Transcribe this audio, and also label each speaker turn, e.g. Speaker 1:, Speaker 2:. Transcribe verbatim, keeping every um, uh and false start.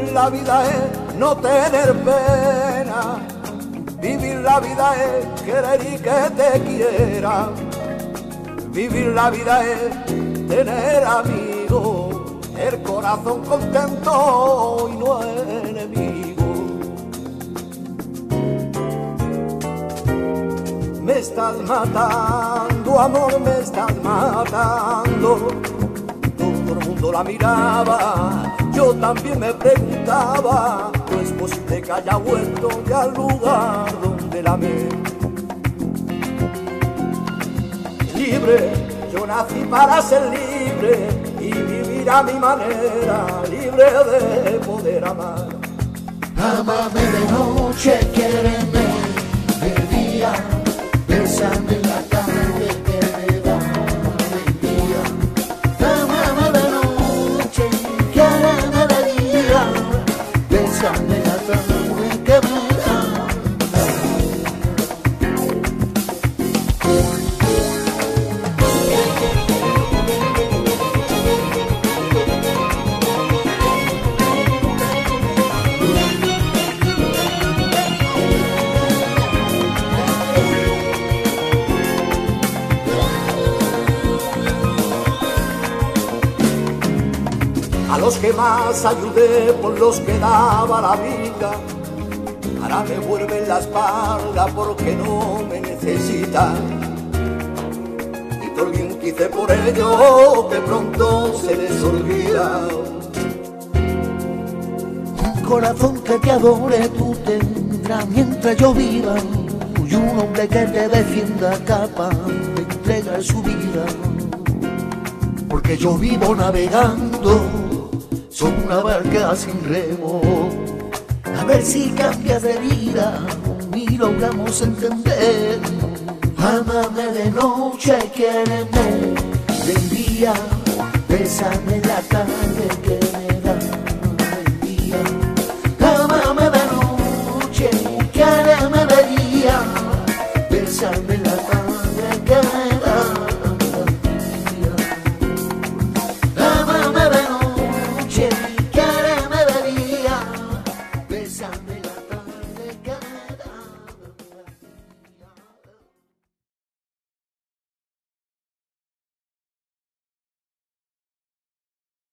Speaker 1: la vida es no tener pena, vivir la vida es querer y que te quiera, vivir la vida es tener amigos, el corazón contento y no enemigo. Me estás matando, amor, me estás matando. Todo el mundo la miraba, yo también me preguntaba, ¿no es posible que haya vuelto ya al lugar donde la amé? Libre, yo nací para ser libre y vivir a mi manera, libre de poder amar.
Speaker 2: Ámame de noche, quiéreme de día, bésame en la tarde que me da alegría. Ámame de noche, quiéreme de día, bésame en la tarde que me da
Speaker 1: a los que más ayudé, por los que daba la vida, ahora me vuelven la espalda porque no me necesitan. Y por el bien que hice por ellos, que pronto se les olvida.
Speaker 2: un corazón que te adore tú tendrás mientras yo viva, y un hombre que te defienda capaz de entregar su vida. Porque yo vivo navegando sobre una barca sin remo, a ver si cambias de vida y logramos entender. Ámame de noche, quiéreme de día, bésame en la tarde que me da alegría. Ámame de noche, quiéreme de día, bésame en la tarde que me da alegría. Ámame de noche, quiéreme de día, bésame.